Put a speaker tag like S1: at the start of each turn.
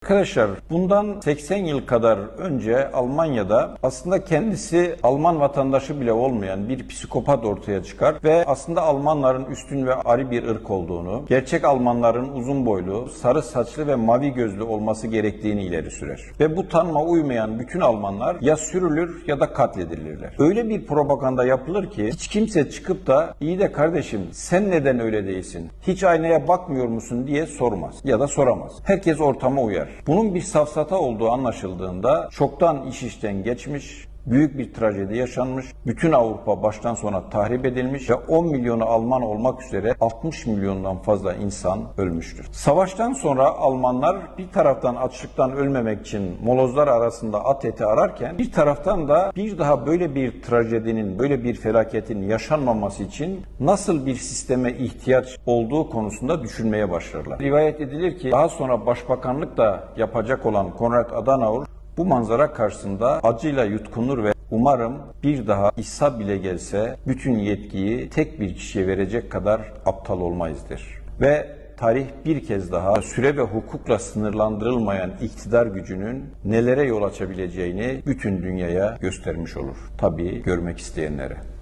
S1: Arkadaşlar bundan 80 yıl kadar önce Almanya'da aslında kendisi Alman vatandaşı bile olmayan bir psikopat ortaya çıkar ve aslında Almanların üstün ve ari bir ırk olduğunu, gerçek Almanların uzun boylu, sarı saçlı ve mavi gözlü olması gerektiğini ileri sürer. Ve bu tanıma uymayan bütün Almanlar ya sürülür ya da katledilirler. Öyle bir propaganda yapılır ki hiç kimse çıkıp da iyi de kardeşim sen neden öyle değilsin, hiç aynaya bakmıyor musun diye sormaz ya da soramaz. Herkes ortama uyar. Bunun bir safsata olduğu anlaşıldığında çoktan iş işten geçmiş, büyük bir trajedi yaşanmış, bütün Avrupa baştan sona tahrip edilmiş ve 10 milyonu Alman olmak üzere 60 milyondan fazla insan ölmüştür. Savaştan sonra Almanlar bir taraftan açlıktan ölmemek için molozlar arasında at eti ararken bir taraftan da bir daha böyle bir trajedinin, böyle bir felaketin yaşanmaması için nasıl bir sisteme ihtiyaç olduğu konusunda düşünmeye başlarlar. Rivayet edilir ki daha sonra başbakanlık da yapacak olan Konrad Adenauer bu manzara karşısında acıyla yutkunur ve umarım bir daha İsa bile gelse bütün yetkiyi tek bir kişiye verecek kadar aptal olmayızdır. Ve tarih bir kez daha süre ve hukukla sınırlandırılmayan iktidar gücünün nelere yol açabileceğini bütün dünyaya göstermiş olur. Tabii görmek isteyenlere.